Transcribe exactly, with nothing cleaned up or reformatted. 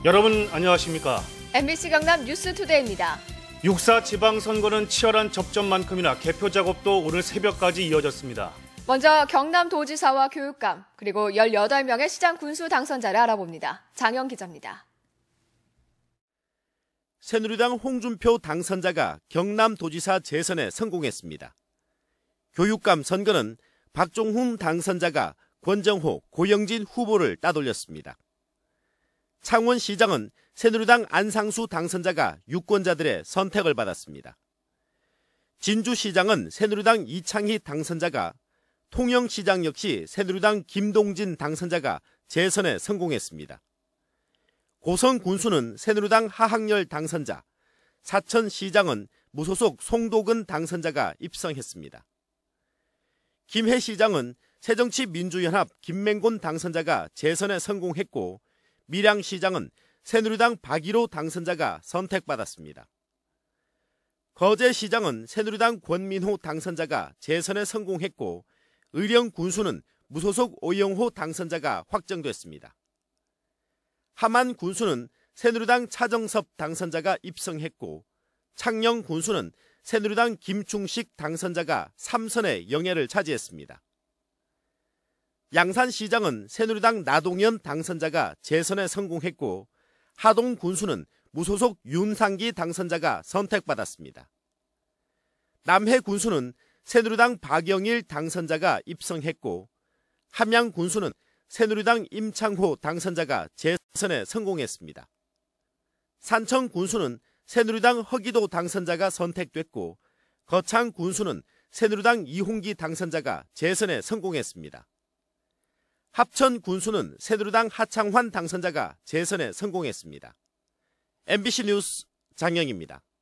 여러분 안녕하십니까? 엠비씨 경남 뉴스투데이입니다. 육 사 지방선거는 치열한 접전만큼이나 개표 작업도 오늘 새벽까지 이어졌습니다. 먼저 경남도지사와 교육감, 그리고 열여덟 명의 시장 군수 당선자를 알아봅니다. 장영 기자입니다. 새누리당 홍준표 당선자가 경남도지사 재선에 성공했습니다. 교육감 선거는 박종훈 당선자가 권정호, 고영진 후보를 따돌렸습니다. 창원시장은 새누리당 안상수 당선자가 유권자들의 선택을 받았습니다. 진주시장은 새누리당 이창희 당선자가, 통영시장 역시 새누리당 김동진 당선자가 재선에 성공했습니다. 고성 군수는 새누리당 하학열 당선자, 사천시장은 무소속 송도근 당선자가 입성했습니다. 김해시장은 새정치민주연합 김맹곤 당선자가 재선에 성공했고, 밀양시장은 새누리당 박일호 당선자가 선택받았습니다. 거제시장은 새누리당 권민호 당선자가 재선에 성공했고, 의령군수는 무소속 오영호 당선자가 확정됐습니다. 함안군수는 새누리당 차정섭 당선자가 입성했고, 창녕군수는 새누리당 김충식 당선자가 삼 선의 영예를 차지했습니다. 양산시장은 새누리당 나동현 당선자가 재선에 성공했고, 하동군수는 무소속 윤상기 당선자가 선택받았습니다. 남해군수는 새누리당 박영일 당선자가 입성했고, 함양군수는 새누리당 임창호 당선자가 재선에 성공했습니다. 산청군수는 새누리당 허기도 당선자가 선택됐고, 거창군수는 새누리당 이홍기 당선자가 재선에 성공했습니다. 합천군수는 새누리당 하창환 당선자가 재선에 성공했습니다. 엠비씨 뉴스 장영입니다.